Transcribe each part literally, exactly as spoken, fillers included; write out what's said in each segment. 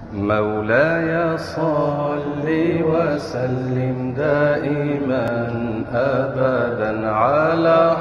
مولاي صل وسلم دائما أبدا على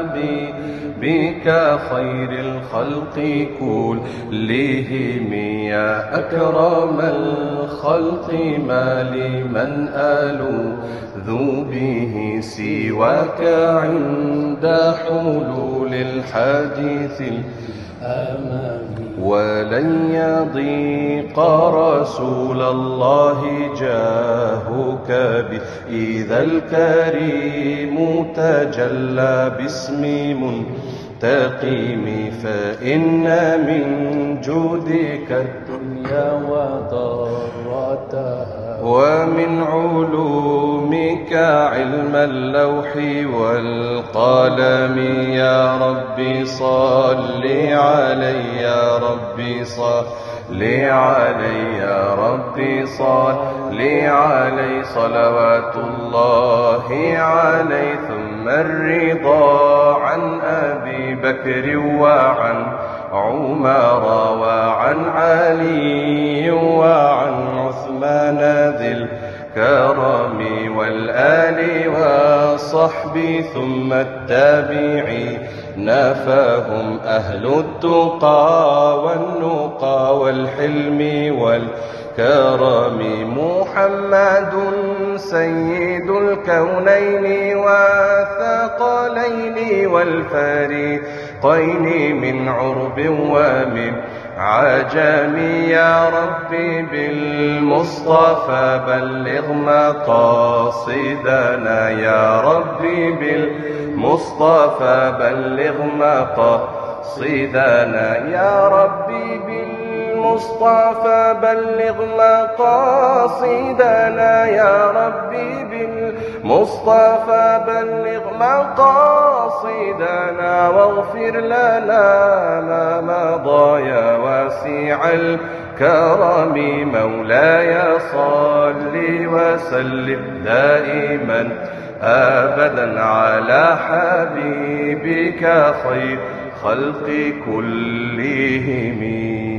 حبيبك خير الخلق كلهم يا أكرم الخلق ما لمن ألوذ به سواك عند حلول الحديث الأمامي ولن يضيق رسول الله جاهك به إذا الكريم تجلى باسم منتقم فإن من جودك الدنيا وضرتها ومن علومك علم اللوح والقلم يا ربي صل علي يا ربي صل علي يا ربي صل علي صلوات الله عليه ثم الرضا عن أبي بكر وعن عمر وعن علي وعن عثمان ذي الكرم والآل والصحب ثم التابعين فهم أهل التقى والنقى والحلم والكرم محمد سيد الكونين والثقلين والفريقين من عرب ومن عجم يا ربي بالمصطفى بلغ مقاصدنا يا ربي بالمصطفى بلغ مقاصدنا يا ربي بالمصطفى بلغ مقاصدنا يا ربي بالمصطفى بلغ مقاصدنا واغفر لنا ما مضى يا واسع الكرم مولاي صل وسلم دائما أبدا على حبيبك خير خلق كلهم.